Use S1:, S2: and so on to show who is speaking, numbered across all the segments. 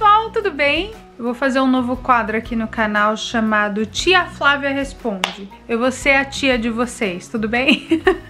S1: pessoal, tudo bem? Eu vou fazer um novo quadro aqui no canal chamado Tia Flávia Responde. Eu vou ser a tia de vocês, tudo bem?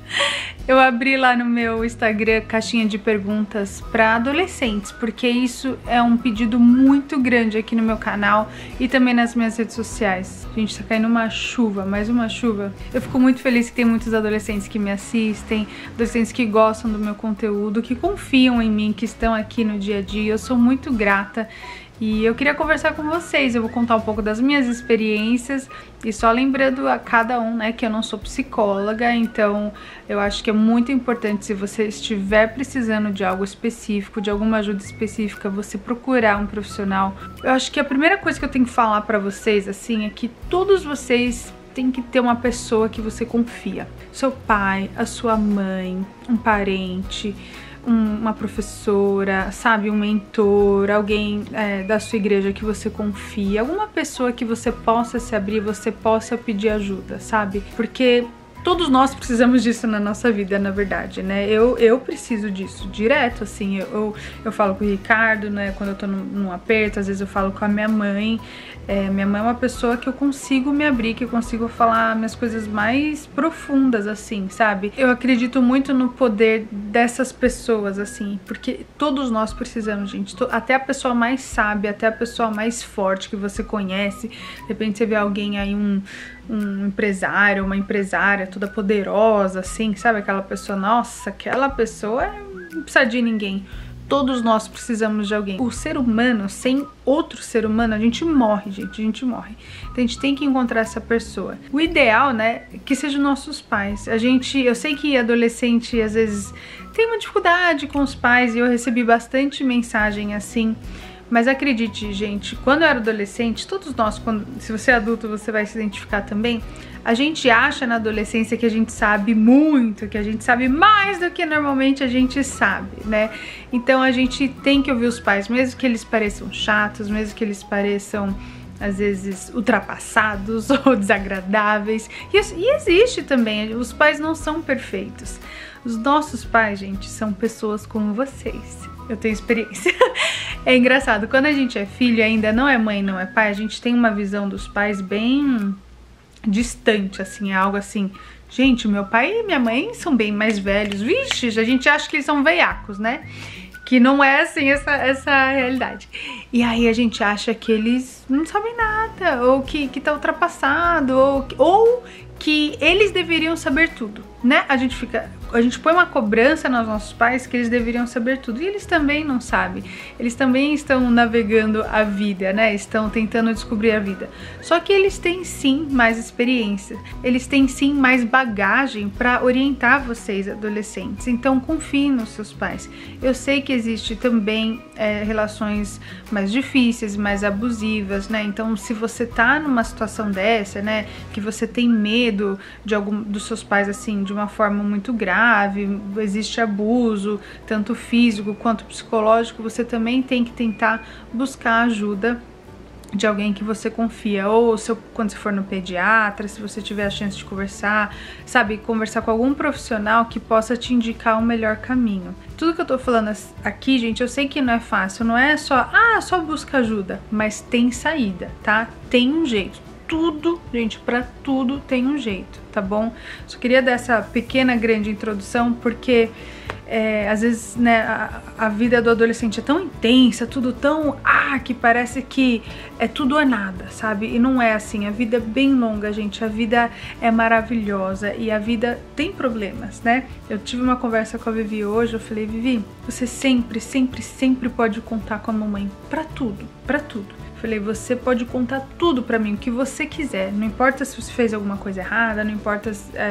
S1: Eu abri lá no meu Instagram caixinha de perguntas para adolescentes, porque isso é um pedido muito grande aqui no meu canal e também nas minhas redes sociais. Gente, tá caindo uma chuva, mais uma chuva. Eu fico muito feliz que tem muitos adolescentes que me assistem, adolescentes que gostam do meu conteúdo, que confiam em mim, que estão aqui no dia a dia. Eu sou muito grata. E eu queria conversar com vocês, eu vou contar um pouco das minhas experiências e só lembrando a cada um, né, que eu não sou psicóloga, então eu acho que é muito importante, se você estiver precisando de algo específico, de alguma ajuda específica, você procurar um profissional. Eu acho que a primeira coisa que eu tenho que falar pra vocês, assim, é que todos vocês tem que ter uma pessoa que você confia. Seu pai, a sua mãe, um parente, uma professora, sabe, um mentor, alguém da sua igreja que você confia, alguma pessoa que você possa se abrir, você possa pedir ajuda, sabe? Porque todos nós precisamos disso na nossa vida, na verdade, né? Eu preciso disso direto, assim. Eu falo com o Ricardo, né? Quando eu tô num aperto, às vezes eu falo com a minha mãe. Minha mãe é uma pessoa que eu consigo me abrir, que eu consigo falar minhas coisas mais profundas, assim, sabe? Eu acredito muito no poder dessas pessoas, assim, porque todos nós precisamos, gente. Até a pessoa mais sábia, até a pessoa mais forte que você conhece. De repente você vê alguém aí, um empresário, uma empresária toda poderosa, assim, sabe? Aquela pessoa, nossa, aquela pessoa não precisa de ninguém. Todos nós precisamos de alguém. O ser humano, sem outro ser humano, a gente morre, gente, a gente morre. Então a gente tem que encontrar essa pessoa. O ideal, né, é que sejam nossos pais. Eu sei que adolescente, às vezes, tem uma dificuldade com os pais, e eu recebi bastante mensagem assim. Mas acredite, gente, quando eu era adolescente, todos nós, se você é adulto, você vai se identificar também, a gente acha na adolescência que a gente sabe muito, que a gente sabe mais do que normalmente a gente sabe, né? Então a gente tem que ouvir os pais, mesmo que eles pareçam chatos, mesmo que eles pareçam, às vezes, ultrapassados ou desagradáveis. E existe também, os pais não são perfeitos. Os nossos pais, gente, são pessoas como vocês. Eu tenho experiência. É engraçado, quando a gente é filho, ainda não é mãe, não é pai, a gente tem uma visão dos pais bem distante, assim, é algo assim. Gente, meu pai e minha mãe são bem mais velhos. Vixe, a gente acha que eles são veiacos, né? Que não é assim essa realidade. E aí a gente acha que eles não sabem nada, ou que tá ultrapassado, ou que eles deveriam saber tudo, né? A gente põe uma cobrança nos nossos pais que eles deveriam saber tudo, e eles também não sabem. Eles também estão navegando a vida, né? Estão tentando descobrir a vida. Só que eles têm sim mais experiência, eles têm sim mais bagagem para orientar vocês, adolescentes. Então confiem nos seus pais. Eu sei que existe também relações mais difíceis, mais abusivas, né? Então, se você tá numa situação dessa, né, que você tem medo de algum dos seus pais, assim, de uma forma muito grave, existe abuso, tanto físico quanto psicológico, você também tem que tentar buscar ajuda de alguém que você confia, ou quando você for no pediatra, se você tiver a chance de conversar, sabe, conversar com algum profissional que possa te indicar o melhor caminho. Tudo que eu tô falando aqui, gente, eu sei que não é fácil, não é só busca ajuda, mas tem saída, tá? Tem um jeito. Tudo, gente, pra tudo tem um jeito, tá bom? Só queria dar essa pequena, grande introdução, porque às vezes, né, a vida do adolescente é tão intensa, tudo tão, que parece que é tudo ou nada, sabe? E não é assim, a vida é bem longa, gente, a vida é maravilhosa e a vida tem problemas, né? Eu tive uma conversa com a Vivi hoje, eu falei, Vivi, você sempre, sempre, sempre pode contar com a mamãe pra tudo, pra tudo. Falei, você pode contar tudo pra mim, o que você quiser. Não importa se você fez alguma coisa errada, não importa,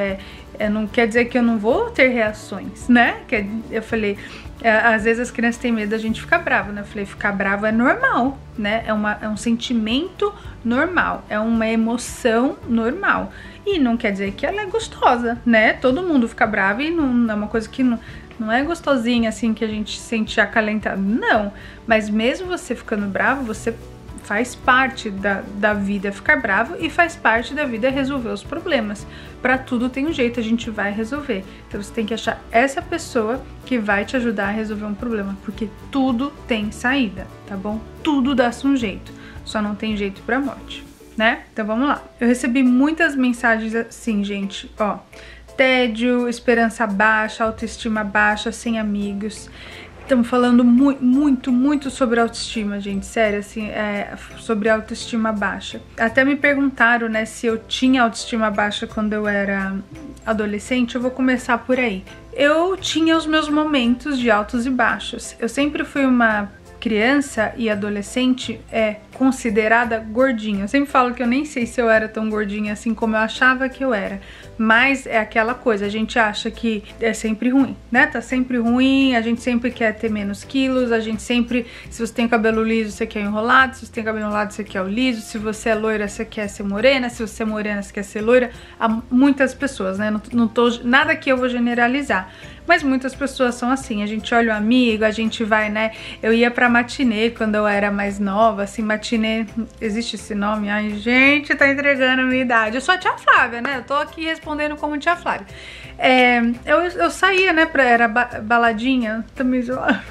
S1: não quer dizer que eu não vou ter reações, né? Eu falei, às vezes as crianças têm medo da gente ficar brava, né? Eu falei, ficar bravo é normal, né? É um sentimento normal, é uma emoção normal. E não quer dizer que ela é gostosa, né? Todo mundo fica bravo e não é uma coisa que não é gostosinha, assim, que a gente sente acalentado. Não, mas mesmo você ficando bravo, você faz parte da vida ficar bravo e faz parte da vida resolver os problemas. Pra tudo tem um jeito, a gente vai resolver. Então você tem que achar essa pessoa que vai te ajudar a resolver um problema, porque tudo tem saída, tá bom? Tudo dá-se um jeito, só não tem jeito pra morte, né? Então vamos lá. Eu recebi muitas mensagens assim, gente, ó. Tédio, esperança baixa, autoestima baixa, sem amigos. Estamos falando muito sobre autoestima, gente, sério, assim, sobre autoestima baixa. Até me perguntaram, né, se eu tinha autoestima baixa quando eu era adolescente. Eu vou começar por aí. Eu tinha os meus momentos de altos e baixos. Eu sempre fui uma criança e adolescente considerada gordinha. Eu sempre falo que eu nem sei se eu era tão gordinha assim como eu achava que eu era. Mas é aquela coisa, a gente acha que é sempre ruim, né? Tá sempre ruim, a gente sempre quer ter menos quilos, a gente sempre, se você tem cabelo liso, você quer enrolado, se você tem cabelo enrolado, você quer o liso, se você é loira, você quer ser morena, se você é morena, você quer ser loira. Há muitas pessoas, né? Não tô, nada que eu vou generalizar. Mas muitas pessoas são assim, a gente olha o amigo, a gente vai, né? Eu ia pra matinê quando eu era mais nova, assim, matinê, existe esse nome? Ai, gente, tá entregando a minha idade. Eu sou a tia Flávia, né? Eu tô aqui respondendo como tia Flávia. Eu saía, né, era baladinha, também...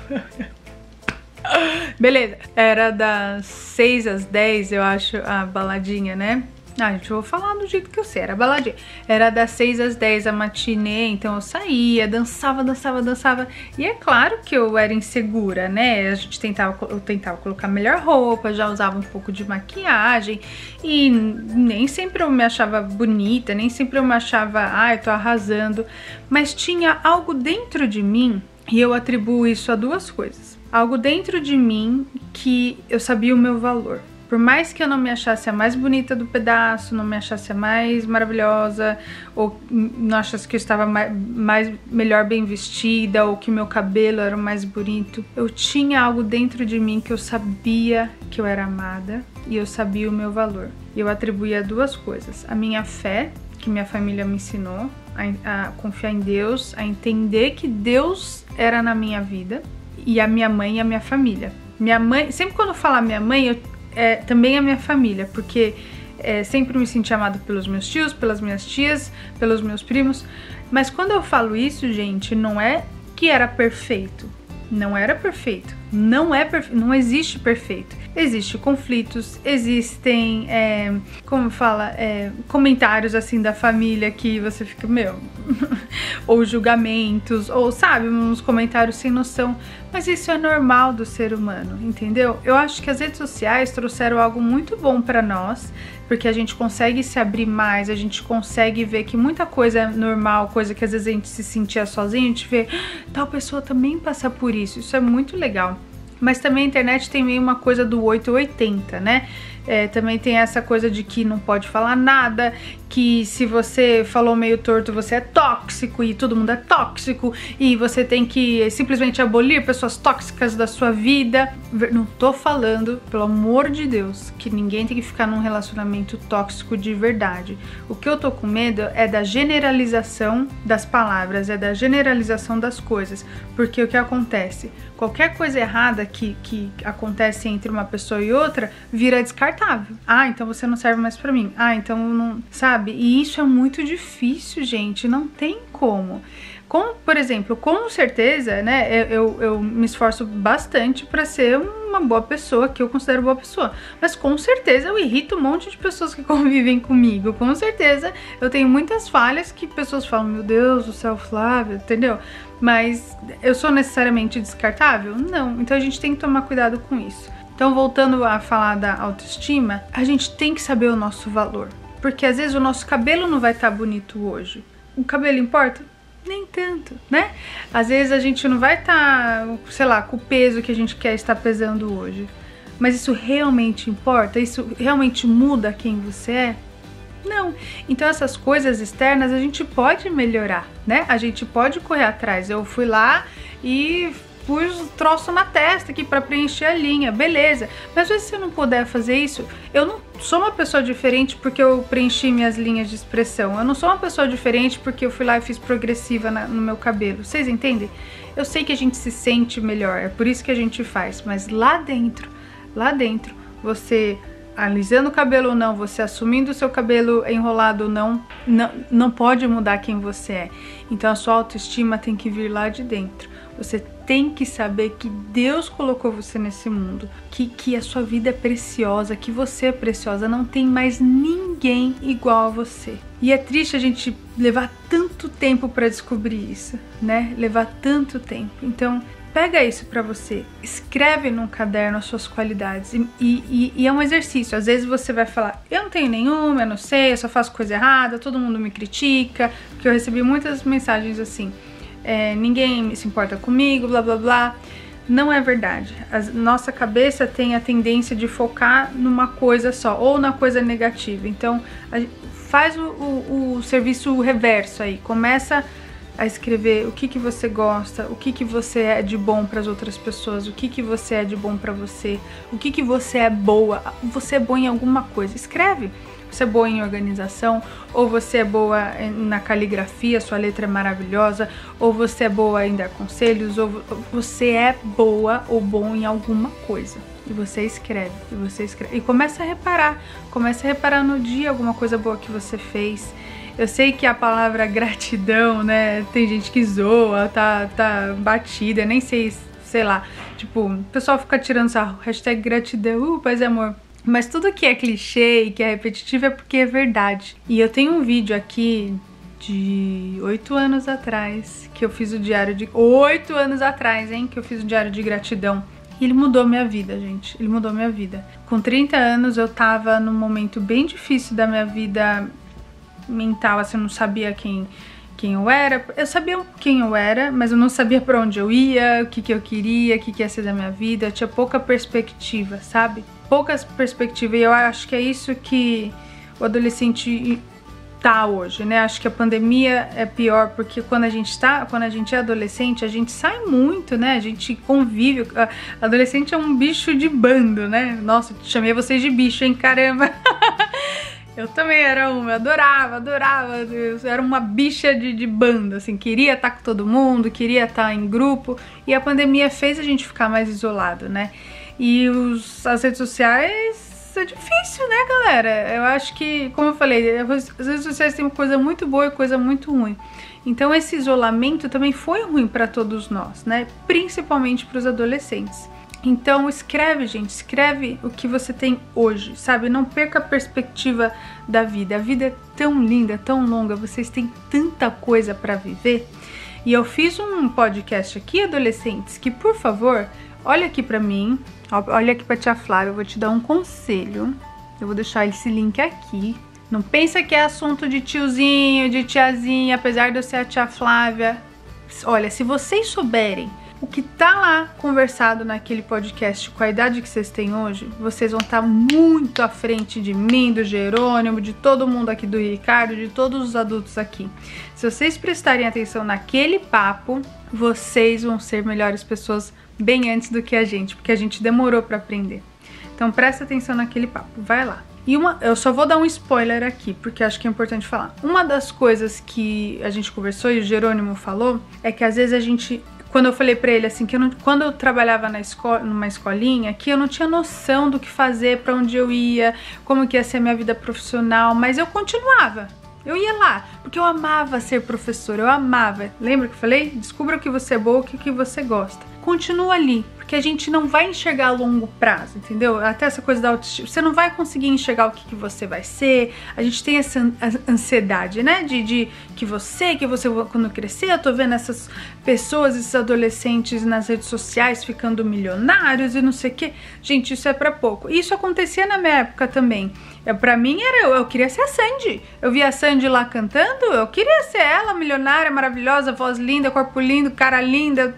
S1: Beleza, era das 6 às 10, eu acho, a baladinha, né? Ah, gente, eu vou falar do jeito que eu sei, era baladinha. Era das 6 às 10 a matinê, então eu saía, dançava. E é claro que eu era insegura, né? Eu tentava colocar melhor roupa, já usava um pouco de maquiagem. E nem sempre eu me achava bonita, nem sempre eu me achava, eu tô arrasando. Mas tinha algo dentro de mim, e eu atribuo isso a duas coisas. Algo dentro de mim que eu sabia o meu valor. Por mais que eu não me achasse a mais bonita do pedaço, não me achasse a mais maravilhosa, ou não achasse que eu estava melhor bem vestida, ou que meu cabelo era o mais bonito, eu tinha algo dentro de mim que eu sabia que eu era amada e eu sabia o meu valor. E eu atribuía duas coisas: a minha fé, que minha família me ensinou, a confiar em Deus, a entender que Deus era na minha vida, e a minha mãe e a minha família. Minha mãe, sempre quando eu falo minha mãe, também a minha família, porque sempre me senti amada pelos meus tios, pelas minhas tias, pelos meus primos. Mas quando eu falo isso, gente, não é que era perfeito. Não era perfeito. Não existe perfeito. Existem conflitos, existem, como fala, comentários assim da família que você fica, meu, ou julgamentos, ou sabe, uns comentários sem noção, mas isso é normal do ser humano, entendeu? Eu acho que as redes sociais trouxeram algo muito bom pra nós, porque a gente consegue se abrir mais, a gente consegue ver que muita coisa é normal, coisa que às vezes a gente se sentia sozinho, a gente vê, tal pessoa também passa por isso é muito legal. Mas também a internet tem meio uma coisa do 880, né? Também tem essa coisa de que não pode falar nada, que se você falou meio torto você é tóxico e todo mundo é tóxico e você tem que simplesmente abolir pessoas tóxicas da sua vida. Não tô falando, pelo amor de Deus, que ninguém tem que ficar num relacionamento tóxico de verdade. O que eu tô com medo é da generalização das palavras, é da generalização das coisas, porque o que acontece? Qualquer coisa errada que acontece entre uma pessoa e outra vira descartável. Ah, então você não serve mais pra mim. Ah, então não... Sabe? E isso é muito difícil, gente. Não tem como. Por exemplo, com certeza, né, eu me esforço bastante pra ser uma boa pessoa, que eu considero boa pessoa. Mas com certeza eu irrito um monte de pessoas que convivem comigo. Com certeza eu tenho muitas falhas que pessoas falam, meu Deus do céu, Flávia, entendeu? Mas eu sou necessariamente descartável? Não. Então a gente tem que tomar cuidado com isso. Então, voltando a falar da autoestima, a gente tem que saber o nosso valor. Porque às vezes o nosso cabelo não vai estar bonito hoje. O cabelo importa? Nem tanto, né? Às vezes a gente não vai estar, sei lá, com o peso que a gente quer estar pesando hoje. Mas isso realmente importa? Isso realmente muda quem você é? Não. Então essas coisas externas a gente pode melhorar, né? A gente pode correr atrás. Eu fui lá e pus o troço na testa aqui pra preencher a linha, beleza. Mas às vezes se eu não puder fazer isso, eu não sou uma pessoa diferente porque eu preenchi minhas linhas de expressão. Eu não sou uma pessoa diferente porque eu fui lá e fiz progressiva no meu cabelo. Vocês entendem? Eu sei que a gente se sente melhor, é por isso que a gente faz. Mas lá dentro, você alisando o cabelo ou não, você assumindo o seu cabelo enrolado ou não, não pode mudar quem você é. Então a sua autoestima tem que vir lá de dentro. Você tem que saber que Deus colocou você nesse mundo, que a sua vida é preciosa, que você é preciosa, não tem mais ninguém igual a você. E é triste a gente levar tanto tempo para descobrir isso, né? Levar tanto tempo. Então, pega isso pra você, escreve num caderno as suas qualidades e é um exercício. Às vezes você vai falar, eu não tenho nenhuma, eu não sei, eu só faço coisa errada, todo mundo me critica, porque eu recebi muitas mensagens assim, ninguém se importa comigo, blá blá blá. Não é verdade. Nossa cabeça tem a tendência de focar numa coisa só, ou na coisa negativa. Então, faz o serviço reverso aí, começa a escrever o que você gosta, o que você é de bom para as outras pessoas, o que você é de bom para você, o que você é boa. Você é boa em alguma coisa, escreve. Você é boa em organização, ou você é boa na caligrafia, sua letra é maravilhosa, ou você é boa em dar conselhos, ou você é boa ou bom em alguma coisa. E você escreve, e começa a reparar no dia alguma coisa boa que você fez. Eu sei que a palavra gratidão, né, tem gente que zoa, tá batida, nem sei lá, tipo, o pessoal fica tirando sarro, hashtag gratidão, paz e amor. Mas tudo que é clichê e que é repetitivo é porque é verdade. E eu tenho um vídeo aqui de 8 anos atrás, que eu fiz o diário de... 8 anos atrás, hein, que eu fiz o diário de gratidão. E ele mudou minha vida, gente, ele mudou minha vida. Com 30 anos eu tava num momento bem difícil da minha vida mental, assim, eu não sabia quem eu era. Eu sabia quem eu era, mas eu não sabia pra onde eu ia, o que eu queria, o que ia ser da minha vida. Eu tinha pouca perspectiva, sabe? Poucas perspectivas, e eu acho que é isso que o adolescente tá hoje, né? Acho que a pandemia é pior, porque quando a gente é adolescente, a gente sai muito, né? A gente convive. Adolescente é um bicho de bando, né? Nossa, chamei vocês de bicho, hein? Caramba! Eu também era uma, eu adorava, eu era uma bicha de bando, assim, queria estar com todo mundo, queria estar em grupo, e a pandemia fez a gente ficar mais isolado, né? E as redes sociais é difícil, né, galera? Eu acho que, como eu falei, as redes sociais têm coisa muito boa e coisa muito ruim. Então esse isolamento também foi ruim para todos nós, né? Principalmente para os adolescentes. Então escreve, gente, escreve o que você tem hoje, sabe? Não perca a perspectiva da vida. A vida é tão linda, tão longa, vocês têm tanta coisa para viver. E eu fiz um podcast aqui, adolescentes, que por favor, olha aqui pra mim, olha aqui pra tia Flávia, eu vou te dar um conselho. Eu vou deixar esse link aqui. Não pensa que é assunto de tiozinho, de tiazinha, apesar de eu ser a tia Flávia. Olha, se vocês souberem o que tá lá conversado naquele podcast com a idade que vocês têm hoje, vocês vão estar muito à frente de mim, do Jerônimo, de todo mundo aqui, do Ricardo, de todos os adultos aqui. Se vocês prestarem atenção naquele papo, vocês vão ser melhores pessoas bem antes do que a gente, porque a gente demorou para aprender. Então presta atenção naquele papo, vai lá. E eu só vou dar um spoiler aqui, porque acho que é importante falar. Uma das coisas que a gente conversou e o Jerônimo falou é que às vezes a gente... Quando eu falei pra ele assim, que quando eu trabalhava numa escolinha, que eu não tinha noção do que fazer, pra onde eu ia, como que ia ser a minha vida profissional, mas eu continuava. Eu ia lá, porque eu amava ser professora, eu amava. Lembra que eu falei? Descubra o que você é boa, o que você gosta. Continua ali, porque a gente não vai enxergar a longo prazo, entendeu? Até essa coisa da autoestima, você não vai conseguir enxergar o que você vai ser. A gente tem essa ansiedade, né? De que você quando crescer, eu tô vendo essas pessoas, esses adolescentes nas redes sociais ficando milionários e não sei o que. Gente, isso é pra pouco. Isso acontecia na minha época também. Pra mim eu queria ser a Sandy. Eu via a Sandy lá cantando, eu queria ser ela, milionária, maravilhosa, voz linda, corpo lindo, cara linda,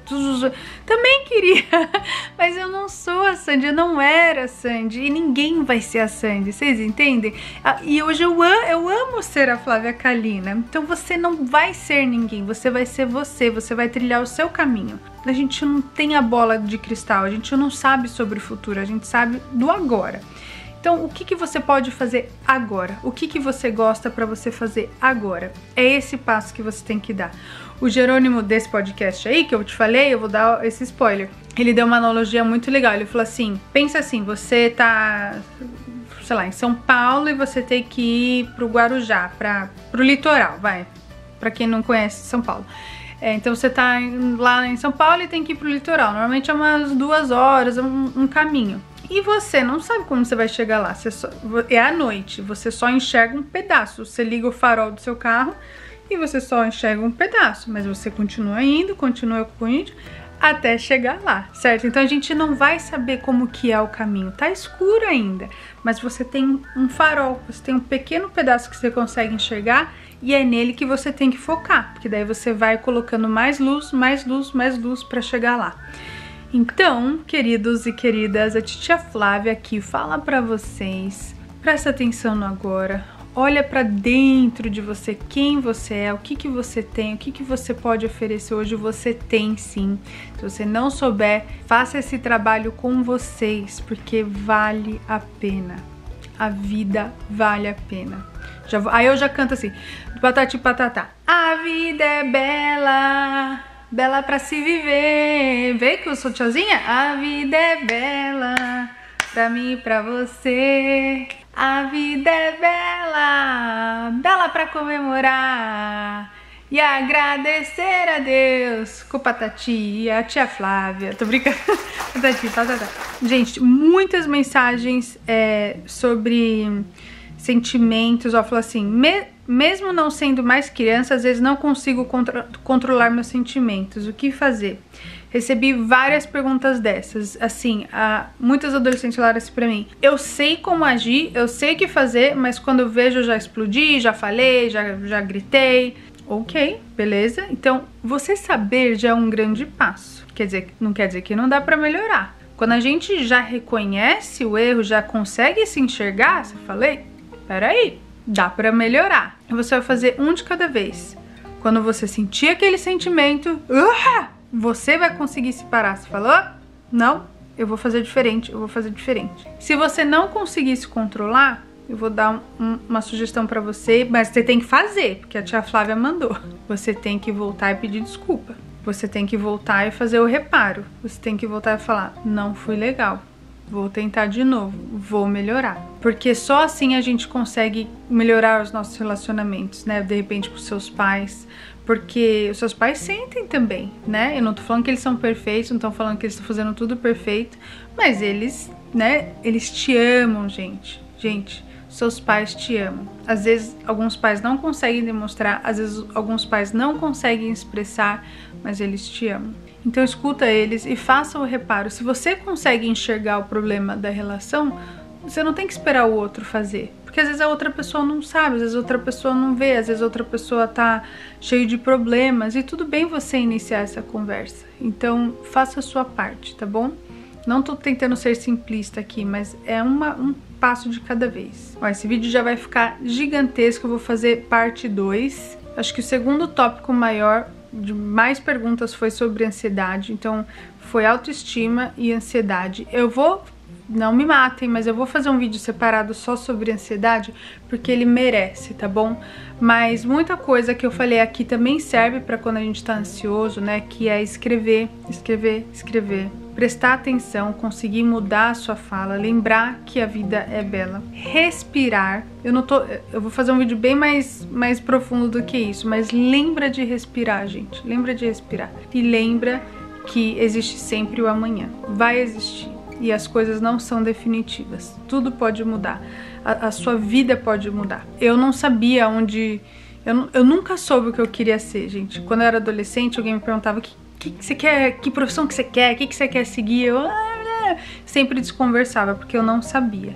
S1: também queria. Mas eu não sou a Sandy, eu não era a Sandy, e ninguém vai ser a Sandy, vocês entendem? E hoje eu amo ser a Flávia Kalina. Então você não vai ser ninguém, você vai ser você vai trilhar o seu caminho. A gente não tem a bola de cristal, a gente não sabe sobre o futuro, a gente sabe do agora. Então, o que você pode fazer agora? O que você gosta para você fazer agora? É esse passo que você tem que dar. O Jerônimo desse podcast aí, que eu te falei, eu vou dar esse spoiler. Ele deu uma analogia muito legal. Ele falou assim, pensa assim, você tá, sei lá, em São Paulo e você tem que ir pro Guarujá, pro litoral, vai. Pra quem não conhece São Paulo. Então você tá lá em São Paulo e tem que ir pro litoral. Normalmente é umas 2 horas, um caminho. E você não sabe como você vai chegar lá. É à noite, você só enxerga um pedaço. Você liga o farol do seu carro e você só enxerga um pedaço. Mas você continua indo até chegar lá, certo? Então a gente não vai saber como que é o caminho. Tá escuro ainda, mas você tem um farol. Você tem um pequeno pedaço que você consegue enxergar. E é nele que você tem que focar, porque daí você vai colocando mais luz, mais luz, mais luz para chegar lá. Então, queridos e queridas, a titia Flávia aqui fala para vocês, presta atenção no agora, olha para dentro de você, quem você é, o que que você tem, o que que você pode oferecer hoje, você tem sim. Se você não souber, faça esse trabalho com vocês, porque vale a pena. A vida vale a pena. Aí eu já canto assim, patati patatá. A vida é bela, bela pra se viver. Vê que eu sou tiozinha? A vida é bela, pra mim e pra você. A vida é bela, bela pra comemorar e agradecer a Deus com Patati e a tia Flávia. Tô brincando. Patati patatá. Gente, muitas mensagens sobre sentimentos, ó, falou assim, mesmo não sendo mais criança, às vezes não consigo controlar meus sentimentos, o que fazer? Recebi várias perguntas dessas, assim, muitas adolescentes falaram assim pra mim, eu sei como agir, eu sei o que fazer, mas quando eu vejo eu já explodi, já falei, já gritei. Ok, beleza? Então, você saber já é um grande passo, não quer dizer que não dá pra melhorar. Quando a gente já reconhece o erro, já consegue se enxergar, você falei, peraí, dá pra melhorar. E você vai fazer um de cada vez. Quando você sentir aquele sentimento, você vai conseguir se parar. Você falou, não, eu vou fazer diferente, eu vou fazer diferente. Se você não conseguir se controlar, eu vou dar uma sugestão pra você, mas você tem que fazer, porque a tia Flávia mandou. Você tem que voltar e pedir desculpa. Você tem que voltar e fazer o reparo. Você tem que voltar e falar, não fui legal. Vou tentar de novo, vou melhorar. Porque só assim a gente consegue melhorar os nossos relacionamentos, né? De repente com os seus pais, porque os seus pais sentem também, né? Eu não tô falando que eles são perfeitos, não tô falando que eles estão fazendo tudo perfeito, mas eles, né? Eles te amam, gente. Gente, seus pais te amam. Às vezes alguns pais não conseguem demonstrar, às vezes alguns pais não conseguem expressar, mas eles te amam. Então escuta eles e faça o reparo. Se você consegue enxergar o problema da relação, você não tem que esperar o outro fazer. Porque às vezes a outra pessoa não sabe, às vezes a outra pessoa não vê, às vezes a outra pessoa tá cheio de problemas. E tudo bem você iniciar essa conversa. Então faça a sua parte, tá bom? Não tô tentando ser simplista aqui, mas é um passo de cada vez. Ó, esse vídeo já vai ficar gigantesco, eu vou fazer parte 2. Acho que o segundo tópico maior de mais perguntas foi sobre ansiedade, então foi autoestima e ansiedade. Eu vou, não me matem, mas eu vou fazer um vídeo separado só sobre ansiedade, porque ele merece, tá bom? Mas muita coisa que eu falei aqui também serve para quando a gente tá ansioso, né? Que é escrever, escrever, escrever. Prestar atenção, conseguir mudar a sua fala, lembrar que a vida é bela. Respirar. Eu vou fazer um vídeo bem mais profundo do que isso, mas lembra de respirar, gente. Lembra de respirar. E lembra que existe sempre o amanhã. Vai existir. E as coisas não são definitivas. Tudo pode mudar. A sua vida pode mudar. Eu não sabia onde... Eu nunca soube o que eu queria ser, gente. Quando eu era adolescente, alguém me perguntava que você quer, que profissão que você quer, que você quer seguir. Eu sempre desconversava, porque eu não sabia.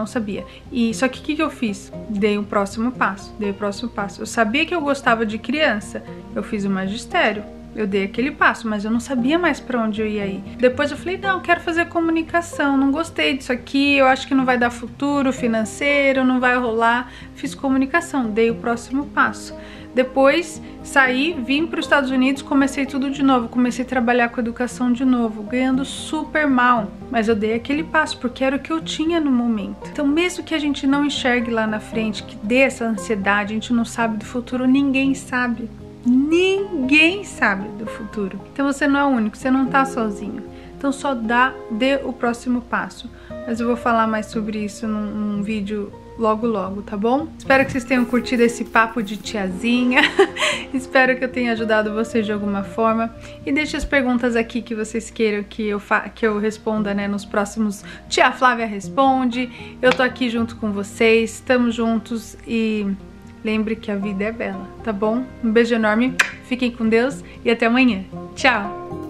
S1: E só que o que eu fiz? Dei o próximo passo. Eu sabia que eu gostava de criança. Eu fiz o magistério. Eu dei aquele passo, mas eu não sabia mais pra onde eu ia ir. Depois eu falei, não, eu quero fazer comunicação, não gostei disso aqui, eu acho que não vai dar futuro financeiro, não vai rolar. Fiz comunicação, dei o próximo passo. Depois saí, vim para os Estados Unidos, comecei tudo de novo, comecei a trabalhar com educação de novo, ganhando super mal. Mas eu dei aquele passo, porque era o que eu tinha no momento. Então mesmo que a gente não enxergue lá na frente, que dê essa ansiedade, a gente não sabe do futuro, ninguém sabe. Ninguém sabe do futuro. Então você não é o único, você não tá sozinho. Então só dê o próximo passo. Mas eu vou falar mais sobre isso num vídeo logo, tá bom? Espero que vocês tenham curtido esse papo de tiazinha. Espero que eu tenha ajudado vocês de alguma forma. E deixe as perguntas aqui que vocês queiram que eu responda, né, nos próximos Tia Flávia Responde. Eu tô aqui junto com vocês, estamos juntos e lembre que a vida é bela, tá bom? Um beijo enorme, fiquem com Deus e até amanhã. Tchau!